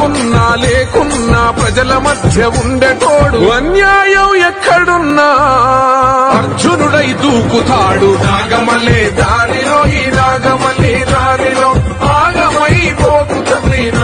ఉన్నా లేకున్నా ప్రజల మధ్య ఉండేటోడు అన్యాయం ఎక్కడున్నా అర్జునుడై దూకుతాడు నాగమల్లే దారిలో ఈ నాగమల్లే దారిలో ఆగమైపోతు తండ్రి